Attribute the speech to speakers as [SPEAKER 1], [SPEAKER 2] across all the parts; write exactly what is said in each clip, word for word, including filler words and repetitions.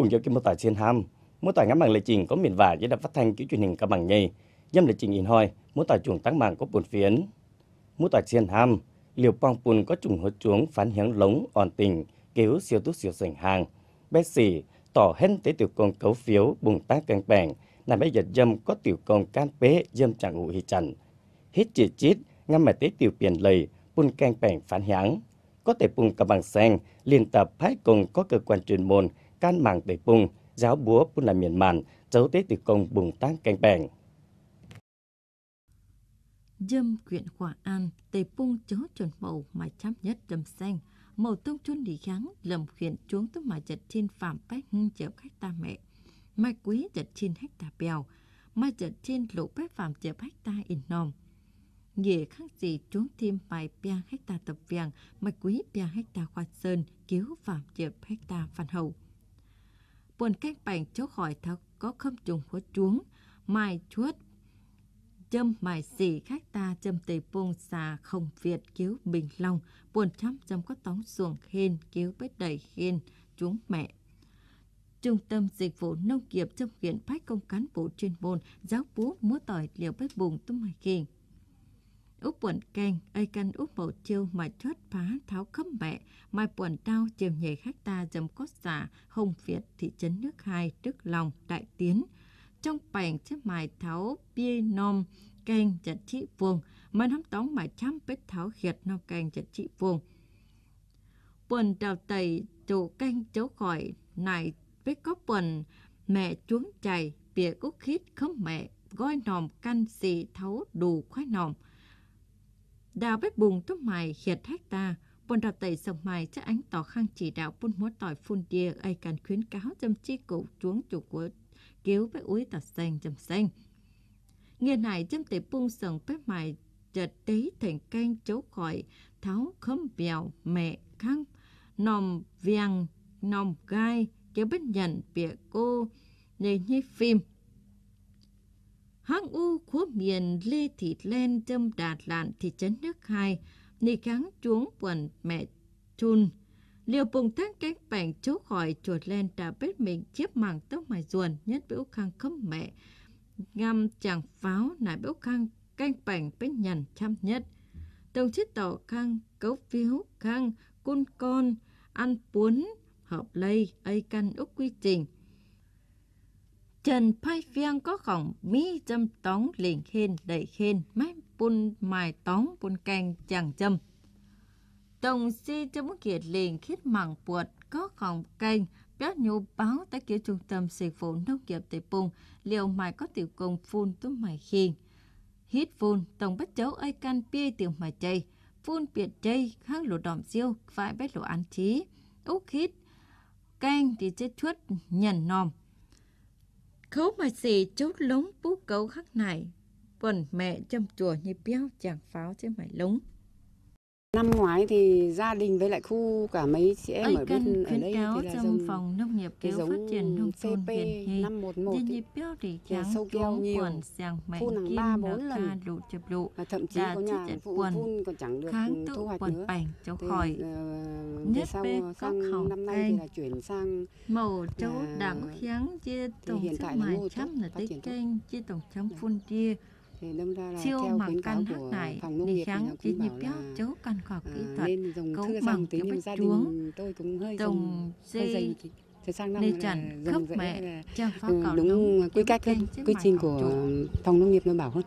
[SPEAKER 1] cùng giờ kim mô tả trên ham mô tả ngắm bằng lịch trình có miền vả với đập phát thanh kỹ truyền hình cả bằng nhây dâm lịch trình in hoi mô tả chuồng tăng mạng có buồn phiến mô tả trên ham liều pong pun có trùng hốt chuống phán hiếng lống on tình cứu siêu tút siêu sành hàng bé xỉ tỏ hên tế tiểu công cấu phiếu bùng tác canh bèng nằm bây giờ dâm có tiểu công can pế dâm chẳng ngủ hi trần hít chỉ chít ngắm mà tế tiểu biển lầy pun canh bèng phán hiếng có thể pung cả bằng sen liên tập phái cùng có cơ quan chuyên môn can mạng để pung giáo búa pun là miền màn dấu tế tiểu công bùng tác canh bèng
[SPEAKER 2] dâm quyện Hòa An tề pung chó chuẩn màu mà chăm nhất dâm xanh màu tông chun đi kháng lầm khuyển chuống tới mà giật trên phạm bách hưng chở khách ta mẹ mai quý giật trên hecta bèo mai giật trên lỗ bách phạm chở hecta in nòm nghĩa khác gì chuống thêm vài bia hecta tập vàng mai quý bia hecta khoa sơn cứu phạm chở hecta phan hậu buồn cách bành chỗ khỏi tháo có không trùng của chuống mai chuốt châm mài xỉ khách ta châm tề pung xà không Việt cứu Bình Long buồn chăm châm có tóng xuồng khen cứu bết đầy khen chúng mẹ Trung tâm Dịch vụ Nông nghiệp trong huyện phái công cán bộ chuyên môn giáo bố múa tỏi liều bếp bùng tung mài khiên úp buồn canh ai căn úp màu chiêu mà chót phá tháo khấm mẹ mai buồn đau chiều nhảy khách ta châm có xà không Việt thị trấn nước hai Đức Long Đại Tiến trong bành chiếc mài tháo bia nom canh chật trị vuông mà nắm tóng mài chăm bếp tháo khiệt nâu canh chật trị vuông buồn đào tẩy chỗ canh chỗ khỏi này với có buồn mẹ chuống chày bìa úc khít khấm mẹ gói nòm căn xì thấu đủ khoái nòm đào bếp bùng tốt mài khiệt hecta buồn đào tẩy sông mài chắc ánh tỏ khang chỉ đạo buôn múa tỏi phun đia ai cần khuyến cáo châm chi cụ chuống chủ của cứu với úi tạt xanh châm xanh nghe này châm tề pung sần bếp mài chợt tế thành canh chấu khỏi tháo khấm bèo mẹ khang nòm viang nòm gai kéo bếp nhận bịa cô nề như phim hang u khố miền lê thịt len châm đạt lạn thị trấn nước hai nì kháng chuống quần mẹ chun liều bùng tác cách bảnh chấu khỏi chuột len đã bếp mình chiếc mảng tóc mài ruồn nhất biểu khang khấm mẹ ngâm chàng pháo nải biểu khang canh bảnh bếp nhằn chăm nhất đồng chiếc tàu khang cấu phiếu khang cun con ăn puốn hợp lây ấy căn úc quy trình Trần phai phiang có khổng mỹ châm tóng liền khen đẩy khen mái bún mài tóng bún canh chẳng châm đồng si châm kiệt liền khít mảng buột có khổng canh béo nhu báo tới kiểu trung tâm dịch vụ nông nghiệp tây pung liều mài có tiểu công phun túm mài khiên hít phun tổng bất chấu ấy căn bia tiểu mài chay phun biệt chay kháng lỗ đỏm siêu phải bét lỗ ăn trí úc hít canh thì chết chuốt nhằn nòm khấu mà xì chốt lống bú cấu khắc này quần mẹ châm chùa như béo chàng pháo chứ mày lống.
[SPEAKER 3] Năm ngoái thì gia đình với lại khu cả mấy chị em ở bên ở đây
[SPEAKER 2] thì là trong phòng nông nghiệp kéo phát triển nông thôn huyện Hy
[SPEAKER 3] năm một một
[SPEAKER 2] như béo thì trắng
[SPEAKER 3] sâu keo nhiều
[SPEAKER 2] quần sàng mạnh
[SPEAKER 3] phun
[SPEAKER 2] kim
[SPEAKER 3] ba bốn lần
[SPEAKER 2] lụ chụp lụ
[SPEAKER 3] thậm chí có nhà phun, phun còn chẳng được
[SPEAKER 2] kháng
[SPEAKER 3] thu hoạch
[SPEAKER 2] quần
[SPEAKER 3] nữa
[SPEAKER 2] bành cháu
[SPEAKER 3] thì,
[SPEAKER 2] khỏi
[SPEAKER 3] uh,
[SPEAKER 2] nhất
[SPEAKER 3] sau
[SPEAKER 2] bê
[SPEAKER 3] sang năm nay thì là chuyển sang
[SPEAKER 2] màu cháu đảng khiáng chia tổng sức mài chấm là tới kênh chia tổng chấm phun chia
[SPEAKER 3] thì đâm ra là
[SPEAKER 2] siêu
[SPEAKER 3] theo
[SPEAKER 2] mảng
[SPEAKER 3] khuyến cáo
[SPEAKER 2] căn
[SPEAKER 3] của
[SPEAKER 2] này
[SPEAKER 3] phòng nông
[SPEAKER 2] để
[SPEAKER 3] nghiệp
[SPEAKER 2] kháng
[SPEAKER 3] thì
[SPEAKER 2] chỉ nhịp
[SPEAKER 3] bảo
[SPEAKER 2] béo
[SPEAKER 3] là
[SPEAKER 2] chấu căn khoa kỹ
[SPEAKER 3] à,
[SPEAKER 2] thuật
[SPEAKER 3] nên dùng
[SPEAKER 2] cấu
[SPEAKER 3] thưa
[SPEAKER 2] bằng
[SPEAKER 3] rằng tí
[SPEAKER 2] cái
[SPEAKER 3] nhưng
[SPEAKER 2] bách
[SPEAKER 3] gia
[SPEAKER 2] chuống
[SPEAKER 3] đình tôi cũng hơi
[SPEAKER 2] đồng
[SPEAKER 3] dùng hơi dày thì sang năm
[SPEAKER 2] nên chặn khớp mẹ trang phá
[SPEAKER 3] ừ,
[SPEAKER 2] cỏ
[SPEAKER 3] đúng quy cách hơn quy trình của phòng nông nghiệp nó bảo hơn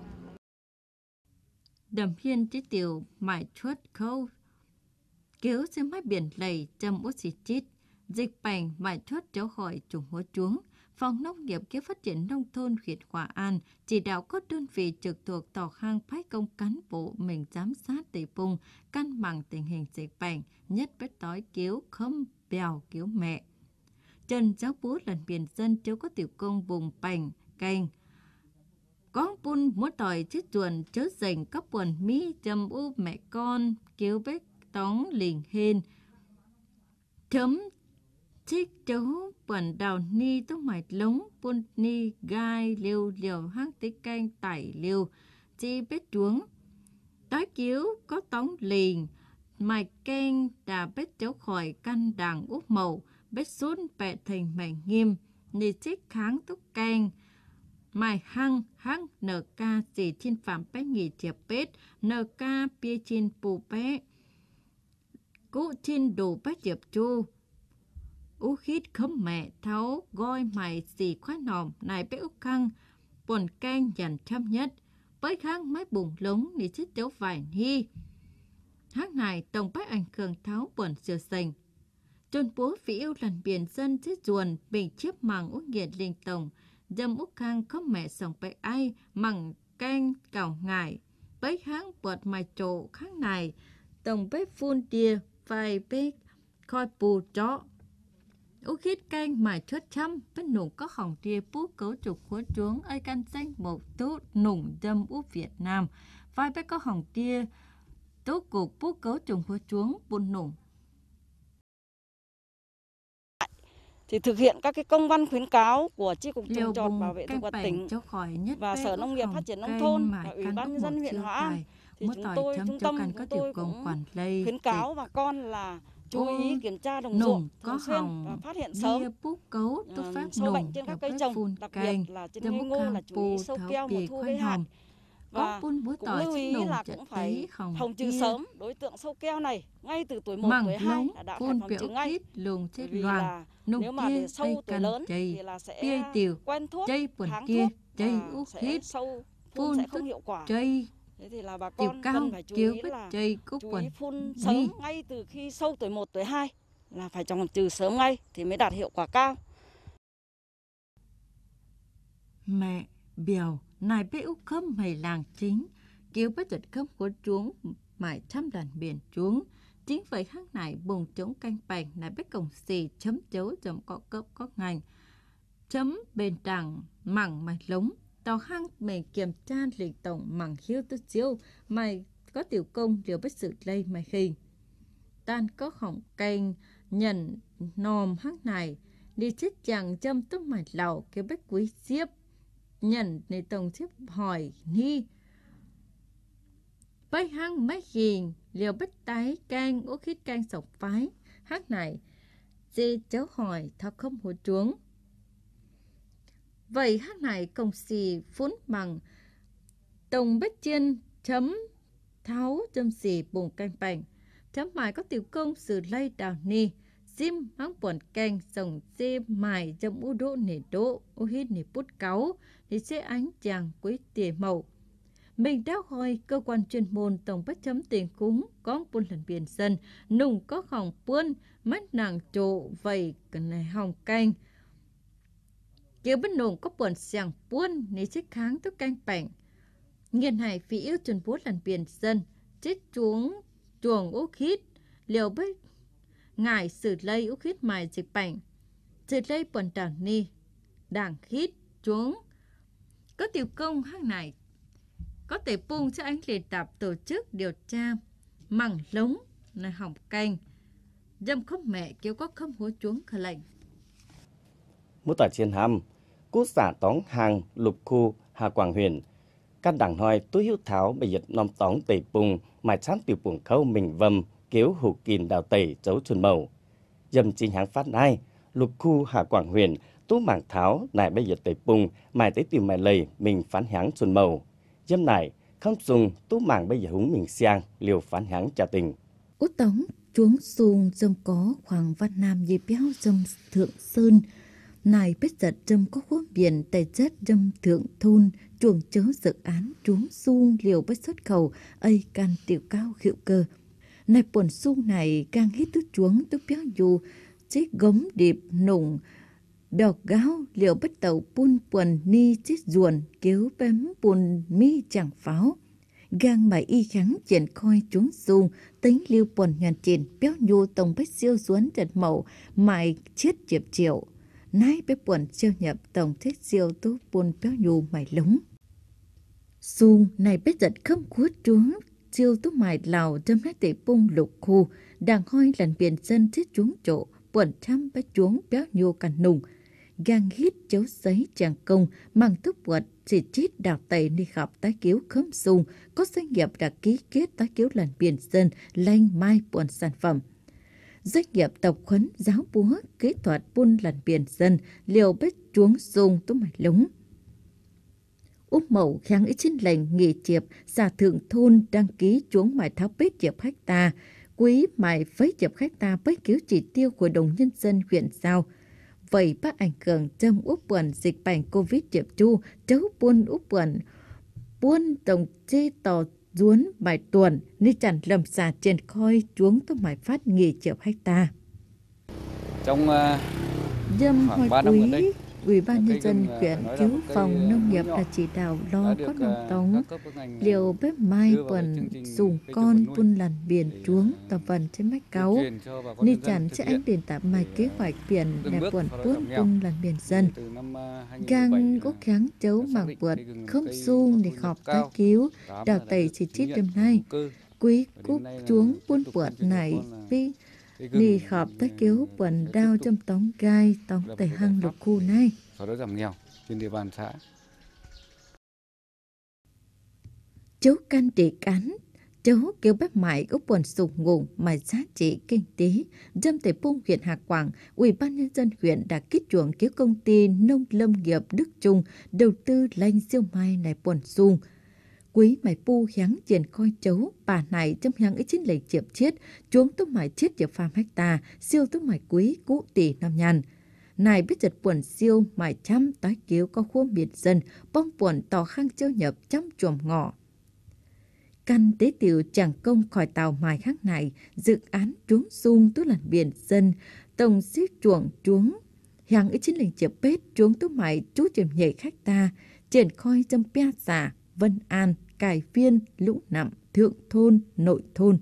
[SPEAKER 2] đầm hiên chế tiểu mải chuốt khâu kéo xe máy biển lầy châm út xịt chít dịch bệnh mải chuốt cháu khỏi trùng hố chuống phòng nông nghiệp kế phát triển nông thôn huyện Hòa An chỉ đạo các đơn vị trực thuộc tỏ khang phái công cán bộ mình giám sát tây pung căn bằng tình hình dịch bệnh nhất bếp tối kéo khâm bèo kéo mẹ Trần giáo bố lần biển dân cháu có tiểu công vùng bành canh có bún múa tỏi chết chuồn chớ dành các quần mỹ châm u mẹ con kéo bếp tóng liền hên chấm chích chấu quần đào ni tóc mạch lống bún ni gai liêu liều hang tí canh tải liêu chi bếp chuống đói cứu có tóng liền mạch kênh đà bếp cháu khỏi căn đàng úp màu bết xuống bẹ thành mảnh nghiêm, nì chích kháng túc canh. Mai hăng hăng nở ca chỉ thiên phạm bé nghỉ chiệp bết, nở ca bia chín bù bé. Cú chín đủ bé chiệp chu. Ú khít khấm mẹ tháo gói mày xì khoái nòm này bé úc khăng. Buồn canh dần chăm nhất. Với kháng mấy bùng lống nì chích đấu vài hi. Hát này tổng bách ảnh cường tháo buồn sửa sành. Chôn bố phí yêu lần biển dân chết ruồn bình chiếp màng út nghiệt linh tổng. Dâm úc khang không mẹ sống bạch ai mằng canh cào ngải. Bấy kháng bọt mài trộ kháng này. Tổng bếp phun tia vài bếp khoi bù chó. Úc khít canh mài chốt chăm. Bếp nùng có hỏng tia bú cấu trục khuất chuống ai căn danh một tốt nùng dâm úc Việt Nam. Vài bếp có hỏng tia tốt cục bú cấu trục khuất chuống buôn nùng.
[SPEAKER 4] Thì thực hiện các cái công văn khuyến cáo của Chi cục Trồng trọt Bảo vệ thực vật tỉnh và Sở Nông nghiệp Phát triển nông thôn và Ủy ban nhân dân huyện Hòa An, thì chúng tôi trung tâm chúng tôi cũng khuyến cáo bà con là chú ý kiểm tra đồng ruộng thường xuyên và phát hiện sớm sâu bệnh trên các cây trồng, đặc biệt là trên cây ngô là chú ý sâu keo mùa thu gây hại. Và cũng lưu ý là cũng phải phòng trừ sớm đối tượng sâu keo này ngay từ tuổi một, tuổi hai là đã phải phòng trừ ngay. Vì là nếu mà để sâu tuổi lớn thì là sẽ quen thuốc, kháng thuốc và sẽ sâu phun sẽ không hiệu quả. Thế thì là bà con cần phải chú ý là chú ý phun sớm ngay từ khi sâu tuổi một, tuổi hai là phải phòng trừ sớm ngay thì mới đạt hiệu quả cao.
[SPEAKER 2] Mẹ biểu này bé úc khâm mày làng chính kêu bé giật khâm của chuống mải trăm đàn biển chuống chính vậy khác này bùng chống canh bành này bé cổng xì chấm chấu chấm có cấp có ngành chấm bên đằng mẳng mày lống tàu hang mày kiểm tra lịch tổng mẳng hiếu tức chiếu mày có tiểu công điều bất sự lây mày khi tan có hỏng canh nhận nòm hang này đi chết chàng châm tức mày lầu kêu bé quý xiếp nhận để tổng tiếp hỏi ni bấy hăng mấy hình liều bất tái canh ố khít canh sọc phái hát này dê cháu hỏi thao không hồ chuống vậy hát này công xì phun bằng tổng bách chiên chấm tháo châm xì bùng canh bành chấm mài có tiểu công sự lây đào ni sim hăng buồn canh sòng dê mài chấm u đỗ nể đỗ ô hít nể bút cáu thì sẽ ánh chàng quý tỉa màu. Mình đã hỏi cơ quan chuyên môn tổng bắt chấm tiền cúng có buôn lần biển dân nùng có hỏng buôn mắt nàng trộ vậy cần này hỏng canh. Kiểu bất nùng có buồn sàng buôn nếu chết kháng tức canh bảnh. Nghiên hải phí yêu chuẩn bố lần biển dân chết chuống chuồng úc hít liều bất ngài xử lây úc hít mài dịch bảnh. Xử lây buồn đảng ni đảng hít chuống. Có tiểu công hát này có thể bung cho anh luyện tập tổ chức điều tra mẳng lống này hỏng canh dâm khóc mẹ kêu có không hối chuống khởi lệnh.
[SPEAKER 1] Mô tả chiến hàm cú xả tóng hàng lục khu Hà Quảng huyện các đảng nói túi hiếu tháo bây giờ nóm tóng tẩy bùng mài chán tiểu buồng khâu mình vầm kéo hủ kìn đào tẩy dấu chuồn màu dâm chính hãng phát này lục khu Hà Quảng huyện tú mảng tháo này bây giờ tẩy bùng mài tới tìm mài lầy mình phán hãng chuồn màu dâm này không dùng tú mảng bây giờ húng mình xiang liều phán hãng trả tình.
[SPEAKER 2] Út tống chuống xuông dâm có khoảng văn nam dây béo dâm thượng sơn này biết giật dâm có khối biển tài chất dâm thượng thôn chuồng chớ dự án chuống xuông liều bất xuất khẩu ây can tiểu cao hiệu cơ này buồn xuông này càng hít tức chuống tức béo dù chiếc gống điệp nùng đọc gáo liều bắt tàu buôn quần ni chiếc ruồn kéo bém buồn mi chẳng pháo gang mày y kháng triển khoi chuống xuông tính liêu buồn nhàn triển béo nhu tổng bách siêu xuống trật mẫu mày chết chiệp triệu nái bé buồn siêu nhập tổng thích siêu tốt buồn béo nhu mày lúng xuông này bé giật không cuốt chuống siêu tốt mày lào trong hai tỷ bung lục khu đang hoi lần biển dân chết chuống chỗ buồn trăm bé chuống béo nhu cằn nùng gang hít chấu giấy chàng công mang thức vật chỉ chít đào tẩy đi gặp tái cứu khớm sung có doanh nghiệp đã ký kết tái cứu lần biển dân lanh mai buồn sản phẩm doanh nghiệp tập huấn giáo búa kỹ thuật buôn lần biển dân liều bếp chuống dùng tú mạch lúng. Úc Mậu kháng ý chính lệnh nghỉ chiệp xã thượng thôn đăng ký chuống mài tháo bếp chiệp hecta, quý mài phấy chiệp hecta bếp cứu chỉ tiêu của đồng nhân dân huyện Giao. Vậy bác ảnh hưởng trong Úc buồn dịch bệnh Covid chiệp chu, chấu buôn Úc buồn buôn tổng chê tỏ duốn bài tuần nên chẳng lầm xà trên khôi chuống tôi mải phát nghỉ chiệp hecta.
[SPEAKER 5] Trong uh,
[SPEAKER 2] Dâm hồi quý, Ủy ban Nhân dân huyện cứu phòng nông nghiệp là chỉ đạo lo có nông tống liều bếp mai quần dùng con buôn lần biển chuống tập vần trên mách cáu ni chẳng sẽ anh đền tạm mai kế hoạch biển đẹp quần buôn buôn lần biển dân gang có kháng chấu mảng vượt không xung để họp tái cứu đào tẩy chỉ chít đêm nay quý cúp chuống buôn vượt này vì đi họp tái cứu quần đao trong tống gai tống tẩy hăng lục khu này
[SPEAKER 5] xóa đói giảm nghèo trên địa bàn xã.
[SPEAKER 2] Chú căn trị cán, chú kêu bếp mại có buồn sụp ngủ mà giá trị kinh tế. Dâm Tề Pung huyện Hà Quảng, Ủy ban Nhân dân huyện đã kích chuộng cứu công ty nông lâm nghiệp Đức Trung đầu tư lanh siêu mai này buồn sung. Quý mày pu kháng triển khôi chấu, bà này trong kháng ý chính lệnh chiệp chết, chuống túc mải chết chiệp phàm hecta, siêu túc mải quý cũ tỷ năm nhàn. Này biết giật buồn siêu mải chăm tái cứu có khuôn biệt dân, bong buồn tỏ khang châu nhập trong chuồng ngọ. Căn tế tiểu chẳng công khỏi tàu mài khác này, dự án chuống sung tú lần biển dân, tổng xếp chuồng chuống. Hàng ý chính lệnh chiệp bếp chuống túc mải chú chiếm nhảy khách ta, triển khôi trong pia giả, Vân An, Cải Viên, Lũng Nặm, Thượng Thôn, Nội Thôn.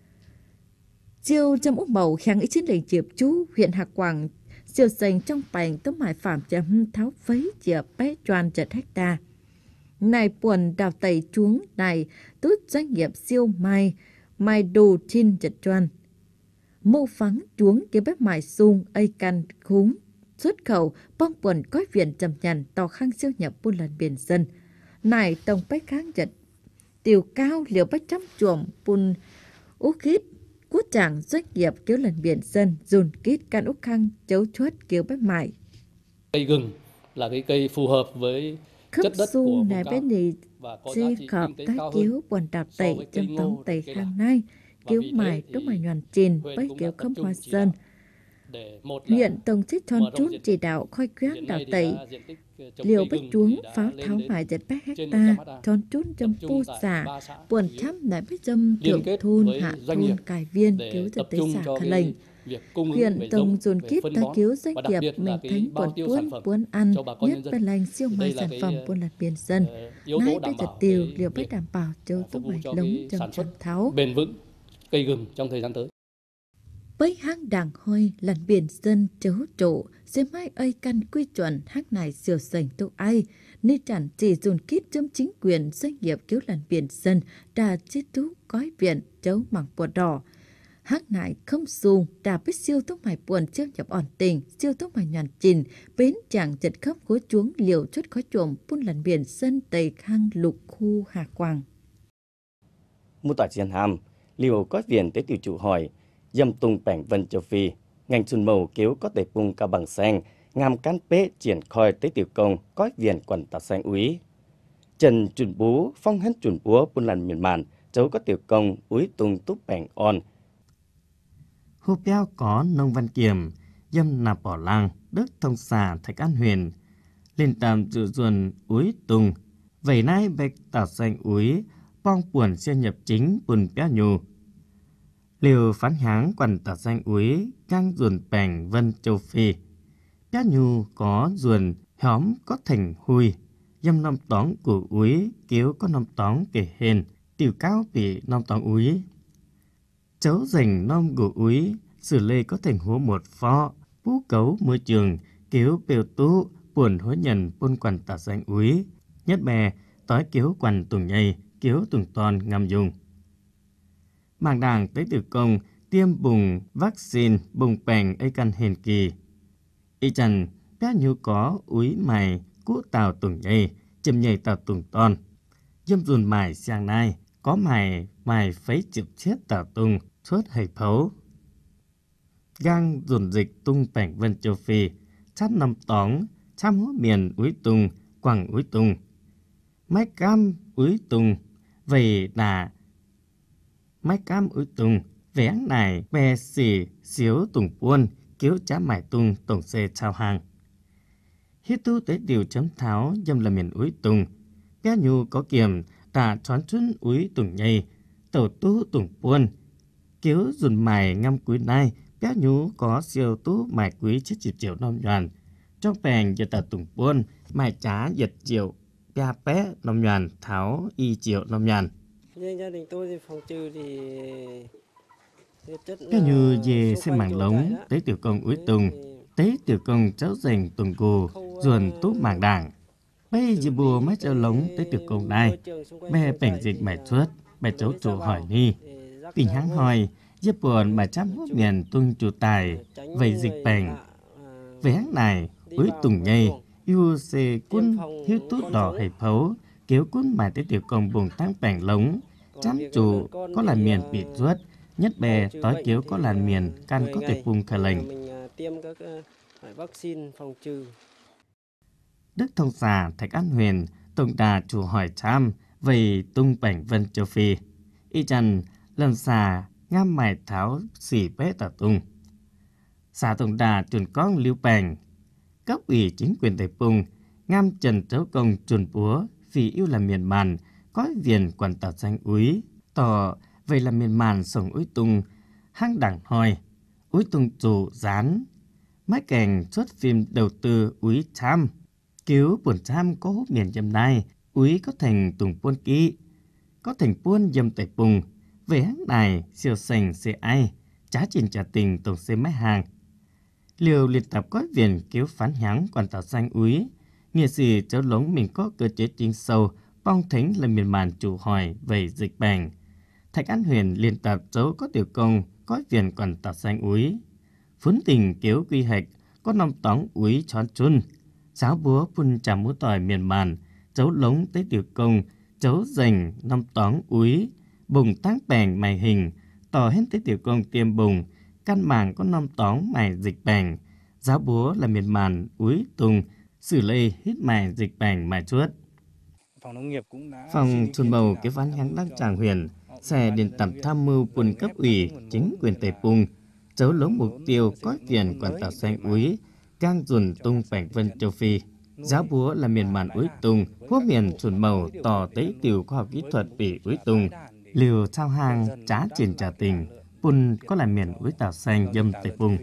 [SPEAKER 2] Chiều trong Úc Mậu kháng ý chính lệnh chiệp chú huyện Hà Quảng, siêu dành trong bành tấm mải phạm chấm tháo phấy chiệp bé tròn chật hecta. Này buồn đào tẩy chuống này tút doanh nghiệp siêu mai, mai đồ trên chật tròn. Mô phắng chuống cái bếp mải sung ây căn khúng, xuất khẩu bong buồn cói viện chầm nhằn tỏ khang siêu nhập buôn lần biển dân. Này tổng bách kháng chật, tiểu cao liều bách trăm chuồng buôn ú khít. Quốc trạng doanh nghiệp cứu lần biển dân dùn kít can úc khăng chấu chuốt cứu bếp mại.
[SPEAKER 6] Cây gừng là cái cây phù hợp với chất đất của vùng
[SPEAKER 2] này
[SPEAKER 6] cao
[SPEAKER 2] bên này
[SPEAKER 6] và có
[SPEAKER 2] di
[SPEAKER 6] giá trị
[SPEAKER 2] khọp
[SPEAKER 6] kinh tế
[SPEAKER 2] tái
[SPEAKER 6] cao
[SPEAKER 2] cứu
[SPEAKER 6] hơn
[SPEAKER 2] buồn đào
[SPEAKER 6] so
[SPEAKER 2] tẩy
[SPEAKER 6] với cây
[SPEAKER 2] trong
[SPEAKER 6] ngô
[SPEAKER 2] tống
[SPEAKER 6] và
[SPEAKER 2] tẩy
[SPEAKER 6] cây
[SPEAKER 2] khang
[SPEAKER 6] lạc.
[SPEAKER 2] nay
[SPEAKER 6] Và
[SPEAKER 2] cứu
[SPEAKER 6] vì
[SPEAKER 2] mải
[SPEAKER 6] thế
[SPEAKER 2] đúng
[SPEAKER 6] thì
[SPEAKER 2] mải nhuần chìn
[SPEAKER 6] huyện
[SPEAKER 2] với
[SPEAKER 6] cũng
[SPEAKER 2] cứu
[SPEAKER 6] đã
[SPEAKER 2] không
[SPEAKER 6] tập trung
[SPEAKER 2] hóa
[SPEAKER 6] chỉ
[SPEAKER 2] dân.
[SPEAKER 6] đạo để một là
[SPEAKER 2] Huyện tổng chức tròn
[SPEAKER 6] mở rộng
[SPEAKER 2] trún
[SPEAKER 6] diện
[SPEAKER 2] chỉ
[SPEAKER 6] tích.
[SPEAKER 2] đạo khoi
[SPEAKER 6] Hiện
[SPEAKER 2] quán đào
[SPEAKER 6] nay thì
[SPEAKER 2] tẩy
[SPEAKER 6] đã diện tích, ờ, trồng
[SPEAKER 2] liều
[SPEAKER 6] cây
[SPEAKER 2] bách
[SPEAKER 6] gừng
[SPEAKER 2] chuống
[SPEAKER 6] thì đã
[SPEAKER 2] pháo
[SPEAKER 6] lên
[SPEAKER 2] tháo
[SPEAKER 6] đến
[SPEAKER 2] mải giật bách
[SPEAKER 6] trên
[SPEAKER 2] hecta
[SPEAKER 6] một trăm ha.
[SPEAKER 2] tròn trún trong
[SPEAKER 6] Tập trung
[SPEAKER 2] pu
[SPEAKER 6] tại
[SPEAKER 2] xả
[SPEAKER 6] ba xã
[SPEAKER 2] buồn
[SPEAKER 6] chủ yếu,
[SPEAKER 2] chăm đại bách dâm
[SPEAKER 6] liên
[SPEAKER 2] thượng
[SPEAKER 6] kết
[SPEAKER 2] thôn
[SPEAKER 6] với
[SPEAKER 2] hạ
[SPEAKER 6] doanh
[SPEAKER 2] thôn
[SPEAKER 6] nghiệp
[SPEAKER 2] cải viên
[SPEAKER 6] để
[SPEAKER 2] cứu
[SPEAKER 6] tập
[SPEAKER 2] giật tới
[SPEAKER 6] trung
[SPEAKER 2] xả
[SPEAKER 6] cho
[SPEAKER 2] khả
[SPEAKER 6] cái
[SPEAKER 2] lệnh.
[SPEAKER 6] việc cung ứng
[SPEAKER 2] Huyện
[SPEAKER 6] về
[SPEAKER 2] tổng
[SPEAKER 6] giống,
[SPEAKER 2] dồn
[SPEAKER 6] về
[SPEAKER 2] kíp
[SPEAKER 6] phân
[SPEAKER 2] ta
[SPEAKER 6] bón
[SPEAKER 2] cứu doanh
[SPEAKER 6] và đặc
[SPEAKER 2] nghiệp
[SPEAKER 6] biệt là
[SPEAKER 2] mình
[SPEAKER 6] cái
[SPEAKER 2] thánh
[SPEAKER 6] bao
[SPEAKER 2] buồn
[SPEAKER 6] tiêu
[SPEAKER 2] buôn
[SPEAKER 6] sản phẩm
[SPEAKER 2] buôn ăn
[SPEAKER 6] cho bà con
[SPEAKER 2] nhất
[SPEAKER 6] nhân dân.
[SPEAKER 2] bên lành siêu
[SPEAKER 6] Thì
[SPEAKER 2] mai
[SPEAKER 6] đây là
[SPEAKER 2] sản
[SPEAKER 6] cái,
[SPEAKER 2] phẩm
[SPEAKER 6] ờ,
[SPEAKER 2] buôn lật biển dân.
[SPEAKER 6] ờ, yếu
[SPEAKER 2] Nãy
[SPEAKER 6] tố
[SPEAKER 2] bây
[SPEAKER 6] đảm
[SPEAKER 2] giờ
[SPEAKER 6] bảo
[SPEAKER 2] tiêu
[SPEAKER 6] cái
[SPEAKER 2] liều bách
[SPEAKER 6] việc
[SPEAKER 2] đảm bảo châu
[SPEAKER 6] phục
[SPEAKER 2] túc
[SPEAKER 6] vụ
[SPEAKER 2] mạch
[SPEAKER 6] cho
[SPEAKER 2] lống
[SPEAKER 6] cái
[SPEAKER 2] chầm
[SPEAKER 6] sản
[SPEAKER 2] chầm
[SPEAKER 6] xuất
[SPEAKER 2] tháo.
[SPEAKER 6] bền vững cây gừng trong thời gian tới.
[SPEAKER 2] Bấy hang đảng hoi lần biển dân chấu trộ, dưới mai ơi căn quy chuẩn hắc này siêu sành tụ ai, nên chẳng chỉ dùn kít trong chính quyền doanh nghiệp cứu lần biển dân, đã chế tú cói viện chấu mảng bùa đỏ. Hắc này không dùng, đã biết siêu tốc mải buồn chiêu nhập ổn tình, siêu tốc mải nhàn chìn, bến chẳng chật khắp khối chuống liều chút khó trộm buôn lần biển dân tây khang lục khu Hà Quảng.
[SPEAKER 1] Mô tả chiến hàm, liều có viện tới tiểu chủ hỏi, dâm tung bảng vân châu Phi, ngành xuân màu kéo có thể bung cao bằng xanh, ngam cán bế triển khoi tới tiểu công có viện quần tạc xanh úy. Trần chuẩn bú, phong hến chuẩn búa buôn lần miền màn, cháu có tiểu công úy tung túc bảng on.
[SPEAKER 7] Hô béo có nông văn kiểm, dâm nạp bỏ làng, đức thông xà thạch an huyền, lên tàm dự ruồn úy tung, vậy nay bạch tạc xanh úy, bong buồn xe nhập chính buồn béo nhù. Liều phán háng quần tạc xanh úy, căng ruồn bảng vân châu Phi. Béo nhù có ruồn hóm có thành hui, dâm nông tóng của úy, kéo có nông tóng kể hên, tiểu cao bị nông tóng úy. Cháu dành nông của úy, xử lê có thành hố một phó, bú cấu môi trường, kéo bèo tú, buồn hối nhận buôn quần tạc xanh úy, nhất bè, tối kéo quần tùng nhây, kéo tùng toàn ngầm dùng. Mạng đảng tới tử công, tiêm bùng, vaccine, bùng bèng ấy căn hền kỳ. Y chẳng, bé nhu có úy mày, cũ tàu tùng nhây, chìm nhây tàu tùng toàn. Dâm dùn mài sang nay, có mài, mài phấy chụp chết tàu tùng, suốt hầy phấu. gang dồn dịch tung bẻng vân châu Phi, chát nằm tóng, chăm hố miền úi tung, quảng úi tung. Mái cam úi tung, về là mái cam úi tung, vé này bè xỉ xíu tùng buôn, kiếu chá mải tung tổng xe trao hàng. Hiết tu tới điều chấm tháo dâm là miền úi tung, bé nhu có kiềm đã choán chuân úi tung nhây, tàu tu tùng buôn, kiếu dùn mài ngâm quý nai, bé nhu có siêu tú mài quý chết chịp chiều nông nhoàn. Trong bèn giờ tà tùng buôn, mài trá giật chiều, bé bé nông nhoàn tháo y chiều nông nhoàn.
[SPEAKER 8] Riêng gia đình tôi thì phòng trừ thì
[SPEAKER 7] bé như về xem mảng lống, tới tiểu công úi tung, tới tiểu công cháu dành tuần cô, ruồn tú mảng đảng. Bây giờ bùa mấy cháu lống tới tiểu công đai, bé bảnh dịch mải suốt, bé cháu chủ hỏi đi. Tình hắng hỏi, giúp buồn mà chăm hút miền tung chủ tài, vậy dịch bảnh. Về hãng này, úi tùng nhây, yêu xê quân hiếu tốt đỏ hay phấu, kéo quân mà tới tiểu công buồn tăng bảnh lống, chăm chủ có là miền bị ruốt, nhất bè tối kéo có làn miền căn có thể phung khả lệnh.
[SPEAKER 8] Tiêm các vaccine phòng trừ.
[SPEAKER 7] Đức Thông Xà Thạch An Huyền tổng đà chủ hỏi chăm về tung bảnh vân châu Phi. Y chăn lần xà ngam mài tháo xỉ bé tả tung. Xà tổng đà chuẩn con lưu bảnh. Cấp ủy chính quyền Tây Pung ngam trần cháu công chuẩn búa vì yêu là miền màn có viền quản tàu xanh úi. Tỏ vậy là miền màn sống úi tung hang đẳng hoi úi tung chủ rán. Mái kèng xuất phim đầu tư úi chăm. Cứu buồn chăm có hút miền dâm này, úi có thành tùng buôn kỹ, có thành buôn dâm Tây Pung. Về hãng này, siêu sành xe ai, trả trình trả tình tổng xe máy hàng. Liều liệt tập có viền cứu phán hãng quản tạo xanh úi, nghĩa gì cháu lống mình có cơ chế chính sâu, bong thính là miền màn chủ hỏi về dịch bệnh. Thạch An Huyền liên tập cháu có tiểu công, có viền quản tạo xanh úi. Phún tình cứu quy hạch, có nòng tóng úi chón chun. Giáo búa phun chạm mũ tỏi miền màn, cháu lống tới tiểu công, cháu dành nòng tóng úi. Bùng tăng bèng mài hình, tỏ hết tới tiểu công tiêm bùng, căn màng có nòng tóng mài dịch bèng. Giáo búa là miền màn úi tung, xử lây hít mài dịch bèng mài chuốt.
[SPEAKER 9] Phòng nông nghiệp cũng đã
[SPEAKER 7] Phòng chuồn bầu kế phán hãng đăng tràng huyền, xe điện tầm tham mưu quân cấp ủy, chính quyền Tây Pung, cháu lống mục tiêu có viền quản tạo xanh úi, gang dùn tung bảnh vân châu Phi. Giáo búa là miền màn úi tung, quốc miền chuồn màu tỏ tới tiểu khoa học kỹ thuật bị úi tung. Liều trao hàng trả tiền trả tình, Pun có là miền úi tạo xanh dâm Tây Pung.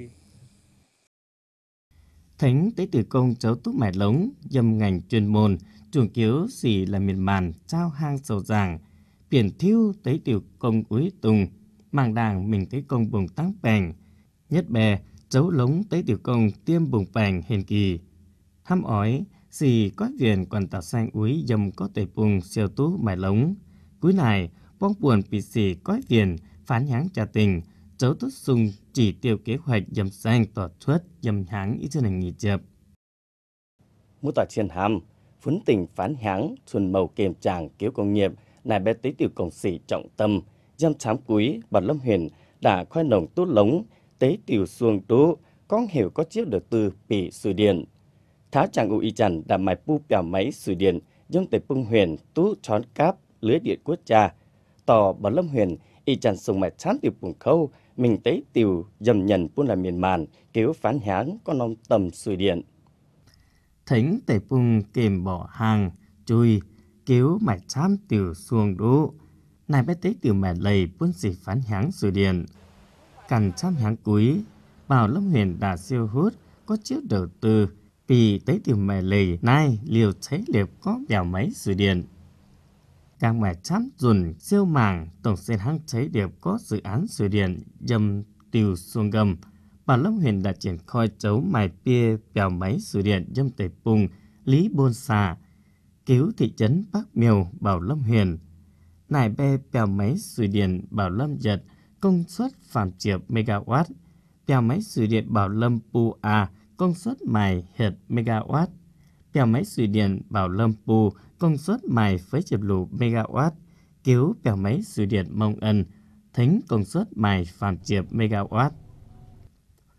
[SPEAKER 7] Thánh tới từ công cháu túc mải lống, dâm ngành chuyên môn, chuồng kiếu xỉ là miền màn trao hang sầu giảng, biển thiêu tới tiểu công úi tung, màng đàng mình tới công bùng tăng bèng, nhất bè cháu lống tới tiểu công tiêm bùng bèng hền kỳ. Thăm ói, xỉ có viền quản tạo xanh úi dâm có Tây Pung siêu tú mải lống. Cuối này, bóng buồn bị xỉ có viền phán hãng trả tình, cháu tốt sung chỉ tiêu kế hoạch dâm xanh tỏ chuất dâm hãng ít chân hành nghỉ chập.
[SPEAKER 1] Mũ tỏi chiên hàm, phấn tình phán hãng, xuân màu kềm tràng kiếu công nghiệp, nài bé tế tiểu công sĩ trọng tâm, dâm chám quý, bảo lâm huyền, đã khoai nồng tốt lống, tế tiểu xuông tú, con hiểu có chiếc đầu tư bị sùi điện. Tháo chàng ụ y chằn đã mài pu bèo máy sùi điện, dâm Tây Pung huyền, tú trón cáp, lưới điện quốc gia. Tỏ bảo lâm huyền, y chằn sùng mạch chán tiểu bùng khâu, mình tế tiểu dầm nhận pun là miền màn, kiếu phán hãng có nông tầm sùi điện.
[SPEAKER 7] Thánh Tây Pung kềm bỏ hàng, chui, kiếu mạch chám tiểu xuông đu. Này bé tế tiểu mẹ lầy pun xỉ phán hãng sùi điện. Cằn chám hãng quý, bảo lâm huyền đã siêu hút, có chiếc đầu tư, vì tế tiểu mẹ lầy nay liều cháy liệp có bèo máy sùi điện. Càng mẹ chám dùn siêu màng tổng sen hãng cháy điệp có dự án sùi điện dâm tiểu xuông gầm. Bảo lâm huyền đã triển khai chấu mài pia bèo máy sùi điện dâm Tây Pung, Lý Bôn Xà, cứu thị trấn Bắc Miều Bảo lâm huyền. Nài bè bèo máy sùi điện Bảo lâm giật công suất phạm triệu megawatt, bèo máy sùi điện Bảo lâm Pu A công suất mài hiệt megawatt, bèo máy sùi điện Bảo lâm Pu công suất mài phế chập lù megawatt, cứu bèo máy sùi điện Mông Ân, thính công suất mài phạm triệu megawatt.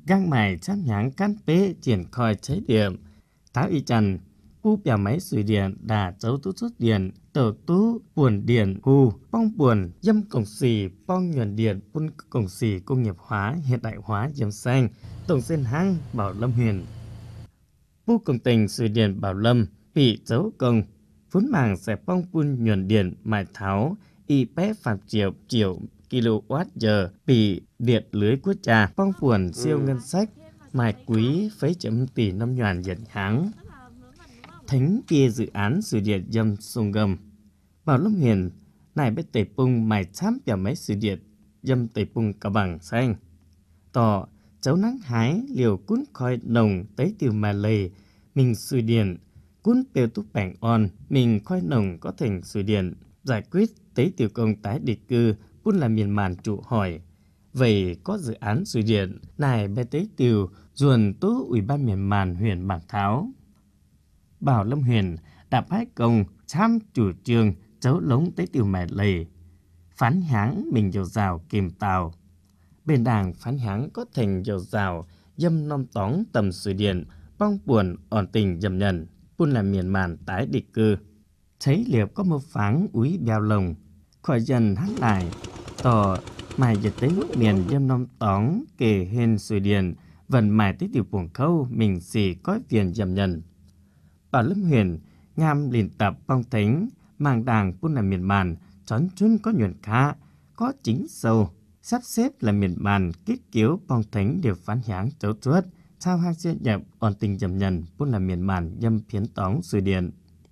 [SPEAKER 7] gang mài chăm nháng cán pế triển khai cháy điểm tháo y trần u bèo máy sưởi điện đà chấu tú xuất điện tờ tú buồn điện hù bong buồn dâm cổng xì bong nhuận điện bun cổng xì công nghiệp hóa hiện đại hóa dâm xanh tổng sen hang Bảo Lâm Huyền bu công tình sưởi điện Bảo Lâm bị chấu công vốn màng sẽ bong bun nhuận điện mài tháo y bé phạm triệu triệu kilowatt giờ bị điện lưới quốc gia bong buồn siêu ngân sách mài quý phấy chấm tỷ năm nhoàn dẫn kháng thánh kia dự án sưởi điện dâm sông gầm Bảo Lâm Huyền này biết tẩy pung mài chám bèo máy sưởi điện dâm tẩy pung cả bằng xanh tỏ cháu nắng hái liều cuốn khói nồng tới từ mà lầy mình sưởi điện cuốn bèo túc bảng on mình khói nồng có thành sưởi điện giải quyết tới từ công tái định cư cũng là miền màn trụ hỏi vậy có dự án sưởi điện này bé tới từ ruồn tố ủy ban miền màn huyện Mạc Tháo Bảo Lâm Huyền đã phái công chám chủ trương chấu lống tới từ mẹ lầy phán háng mình dầu rào kìm tàu bên đảng phán háng có thành dầu rào dâm nom tóng tầm sưởi điện bong buồn ổn tình dầm nhận cũng là miền màn tái định cư thấy liệp có một pháng úi bèo lồng khỏi dần hát lại tỏ mài dịch tới nước miền dâm nom tóng kề hên sưởi điện vẫn mài tới từ buồng khâu mình xì có viền dầm nhận Bảo Lâm Huyền ngam liền tập bong thánh mang đàng cũng là miền màn chón chun có nhuận khá có chính sâu sắp xếp là miền màn kết kiếu bong thánh đều phán háng chấu chuốt sao hang xuyên nhập ổn tình dầm nhận cũng là miền màn dâm phiến tóng sưởi điện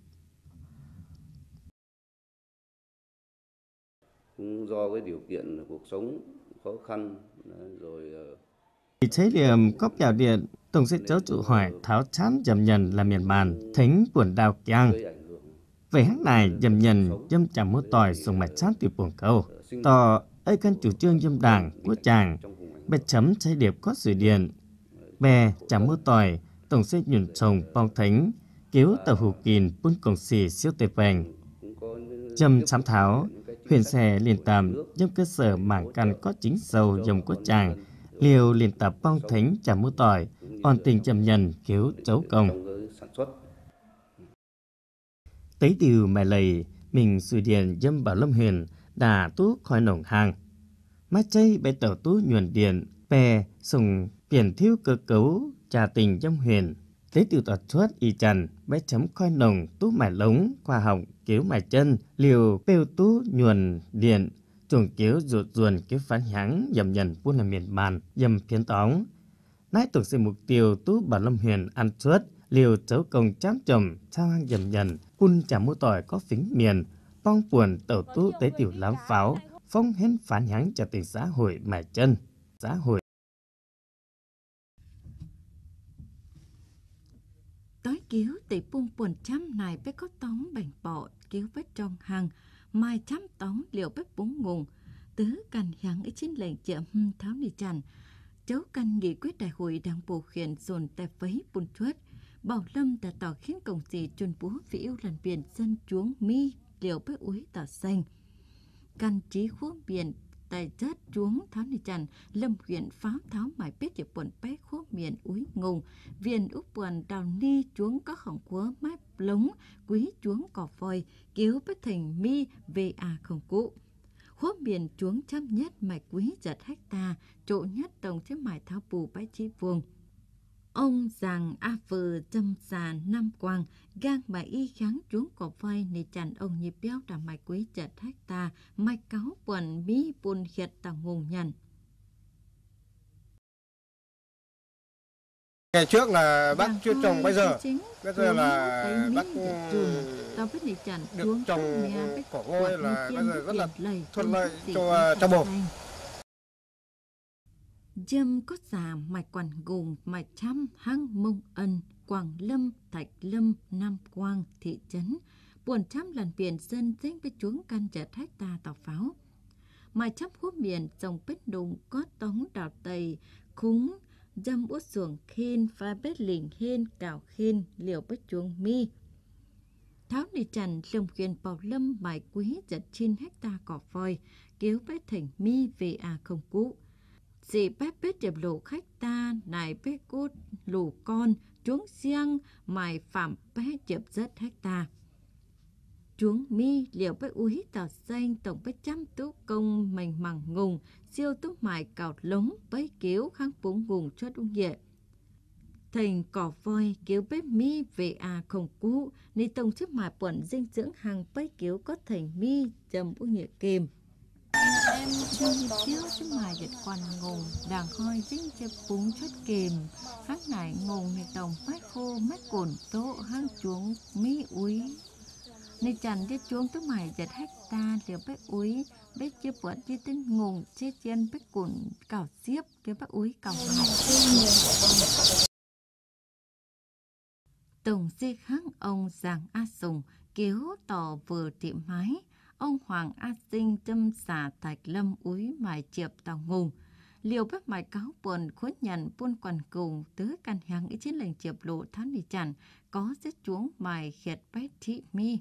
[SPEAKER 10] cũng do cái điều kiện cuộc sống khó khăn rồi
[SPEAKER 7] thì thấy điểm có bèo điện tổng sẽ cháu chủ hỏi tháo chán dầm nhận là miền màn thánh buồn đào kiang về hát này dầm nhận dâm chạm mô tỏi dùng mạch chán từ buồn câu tỏ ấy căn chủ trương dâm đảng của chàng bè chấm cháy điệp có sưởi điện bè chạm mô tỏi tổng sẽ nhuận trồng bong thánh cứu tàu hù kìn bún cổng xì siêu tề vàng dâm chám tháo huyền xe liên tàm dâm cơ sở mảng căn có chính sâu dòng của chàng liều liên tập bong thánh chạm mô tỏi ổn tình dầm nhận cứu chấu công tới từ mẹ lầy mình sưởi điện dâm Bảo Lâm Huyền đã tú khỏi nồng hàng mái chay bé tàu tú nhuận điện bè sùng biển thiếu cơ cấu trà tình dâm huyền tới từ tọt suốt y trần bé chấm khói nồng tú mải lống khoa học cứu mải chân liều bêu tú nhuận điện chuồng cứu ruột ruồn cứu phán háng dầm nhận buôn là miền màn dầm phiến tóng nái tục xây mục tiêu tú Bảo Lâm Huyền ăn suốt liều chấu công chám chồng sao hang dầm nhận buôn chả mô tỏi có phính miền bong buồn tàu tú tới tiểu lám pháo phong hến phán háng cho tình xã hội mải chân xã hội
[SPEAKER 2] tối cứu tỷ buông buồn chăm này bé có tóng bành bọ cứu vết trong hàng mai chăm tóng liệu bếp bốn nguồn tứ cành h향 ấy chín lệnh chợ hum tháo đi chằn cháu canh nghị quyết đại hội đảng bộ huyện dồn tại vấy bùn chuất Bảo Lâm đã tỏ khiến công sĩ chuồn búa vì yêu lần biển dân chuống mi liệu bếp úi tỏ xanh căn trí khuốc biển tại chất chuống tháo đi chằn Lâm huyện pháo tháo mải biết dịp buồn bé khuốc biển úi ngùng viện úc buồn đào ni chuống có khổng quớ mái lống quý chuống cỏ phôi cứu bếp thành mi về à không cụ khuốc biển chuống chăm nhất mải quý giật hecta chỗ nhất tổng chứ mải tháo bù bãi trí vuông ông rằng a phừ châm xà năm quang gang bà y kháng chuống cỏ phôi nề chằn ông nhịp béo đã mải quý giật hecta mải cáo buồn mi buồn hiệt tàu ngùng nhằn.
[SPEAKER 11] Ngày trước là bác chưa trồng bây giờ, bây giờ là bác được trồng cỏ ngôi là bây giờ rất là thuận lợi cho cho bột.
[SPEAKER 2] Dâm có già mạch quản gồm mạch trăm hang mông ân Quảng Lâm Thạch Lâm Nam Quang thị trấn buồn trăm lần biển dân danh với chuống căn chợt hecta tàu pháo mạch trăm khúc biển trồng bếp đùng có tống đào tây khúng dâm út xuồng khen và bếp lình hên cào khen liều bếp chuông mi tháo đi trần lồng khuyên Bảo Lâm bài quý giật chín hecta cỏ phôi cứu bếp thành mi về à không cũ Dì bé bết điệp lũ khách ta, này bé cút lũ con, chuống xiang, mày phạm bé điệp rất hecta. Chuống mi liều bé úi tỏ xanh tổng bé chăm tú công mình mằng ngùng, siêu tú mài cào lống bấy cứu kháng búng ngùng cho đúng nhẹ. Thành cỏ voi cứu bé mi về à không cũ, nên tổng chức mài quẩn dinh dưỡng hàng bấy cứu có thành mi chầm bú nhẹ kìm. Em chưa chiếu chứ mà giật quan ngùng đàng hoi dính cho búng chốt kềm hát nải ngùng thì tổng mát khô mát cồn tố hang chuống mi úi nên chẳng cho chuống tới mày giật hách ta liều bách úi bách chưa vượt như tên ngùng chê chen bách cồn cào xiếp liều bách úi cào hại tổng dê kháng ông Giàng A Sùng kéo tỏ vừa tiệm mái. Ông Hoàng A Sinh châm xả thạch lâm úi mài chiệp tàu ngùng. Liều bác mài cáo buồn khối nhận buôn quần cùng tứ căn hàng ý chiến lệnh chiệp lộ tháng đi chẳng có giết chuống mài khiệt bách thị mi.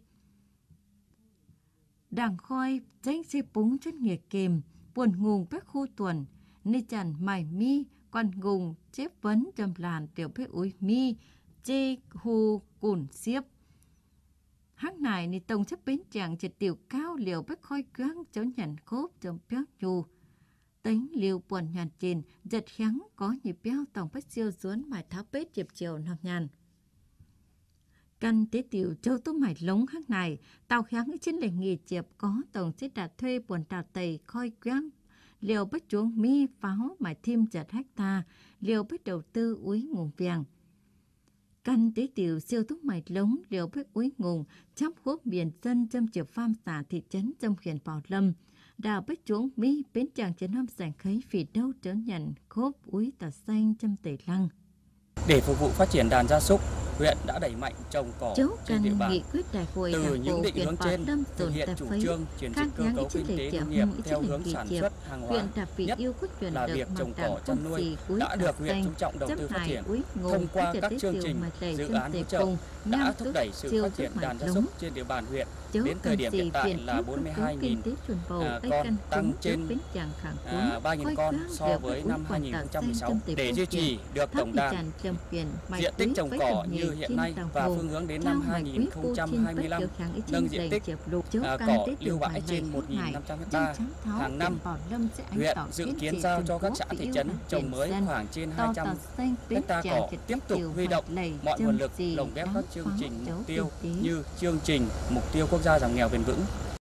[SPEAKER 2] Đảng khoi danh xe búng chút nghề kềm buồn ngùng bác khu tuần nên chẳng mài mi quần ngùng chép vấn châm làn tiểu bác úi mi chê hù cùn xiếp. Hắc này thì tổng chấp bến chẳng chỉ tiểu cao liều bách khoi gắng cháu nhận khốp trong béo chù. Tính liều buồn nhàn trên, giật kháng có nhịp béo tổng bách siêu duốn mải tháo bết chiệp chiều nằm nhàn. Căn tế tiểu châu tú mải lống hắc này, tàu kháng trên lệnh nghề chiệp có tổng sẽ đạt thuê buồn tàu tầy khoi gắng. Liều bách chuông mi pháo mải thêm giật hecta, liều bách đầu tư úi nguồn vàng. Căn tế tiểu siêu túc mạch lống liều bách úi ngùng chắp hốt biển dân châm chiều pham xả thị trấn trong khiển bảo lâm. Đào bách chuống mi bến chàng chấn hâm sảnh khấy vì đâu trở nhận khốp úi tà xanh châm tẩy lăng.
[SPEAKER 12] Để phục vụ phát triển đàn gia súc, huyện đã đẩy mạnh trồng cỏ trên địa bàn. Từ những định hướng trên, thực hiện chủ trương chuyển dịch cơ cấu kinh tế nông nghiệp theo hướng sản xuất hàng hóa, nhất là việc trồng cỏ chăn nuôi đã được huyện chú trọng đầu tư phát triển. Thông qua các chương trình, dự án hỗ trợ đã thúc đẩy sự phát triển đàn gia súc trên địa bàn huyện. Đến thời điểm hiện tại là bốn mươi hai nghìn con, tăng trên ba nghìn con so với năm hai nghìn không trăm mười sáu. Để duy trì được tổng đàn, diện tích trồng cỏ như hiện nay và phương hướng đến năm hai nghìn không trăm hai mươi lăm nâng diện tích à, cỏ lưu bãi trên một nghìn năm trăm ha. Hàng năm, huyện dự kiến giao cho các xã thị trấn trồng mới khoảng trên hai trăm ha cỏ, tiếp tục huy động mọi nguồn lực lồng ghép các chương trình mục tiêu như chương trình mục tiêu quốc gia giảm nghèo bền vững.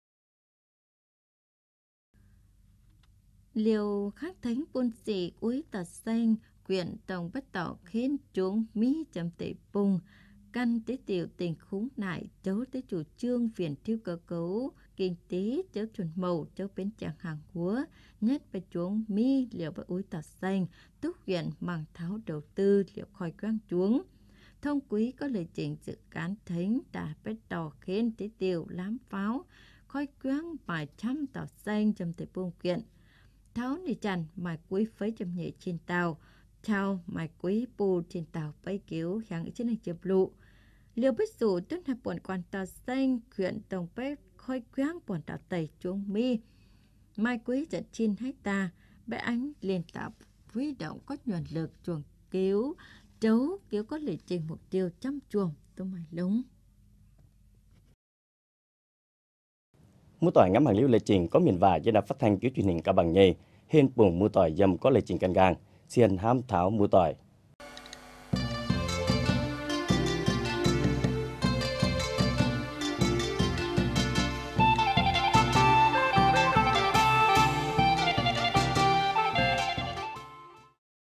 [SPEAKER 2] Liều khắc thánh buôn sĩ úi tà xanh quyện tổng bất tỏ khiến chuống mỹ chấm tệ bùng căn tế tiểu tình khúng nại chấu tới chủ trương viện thiêu cơ cấu kinh tế chấu chuẩn màu chấu bến chẳng hàng húa nhất về chuống mỹ liều với úi tà xanh túc viện mang tháo đầu tư liều khỏi quang chuống thông quý có lời trình dự cán thánh tà bét tỏ khiến tế tiểu lám pháo khói quang bài trăm tỏ xanh chấm tệ bùng kiện tháo nì chằn mài quý phấy chấm nhẹ trên tàu chào mài quý bù trên tàu bấy cứu kháng trên hành chụp lụ liều bích dù tức là buồn quan tàu xanh huyện tổng bếp khói quáng buồn tàu tẩy chuông mi mai quý giật chín hecta bé ánh liên tập huy động có nhuận lực chuồng cứu chấu cứu có lịch trình mục tiêu trăm chuồng tôi mày lúng.
[SPEAKER 1] Mua tỏi ngắm hàng liêu lệ trình có miền và do đài phát thanh cứu truyền hình Cao Bằng nhì hiện bùng mua tỏi dầm có lệ trình can gang xiên ham tháo mua tỏi.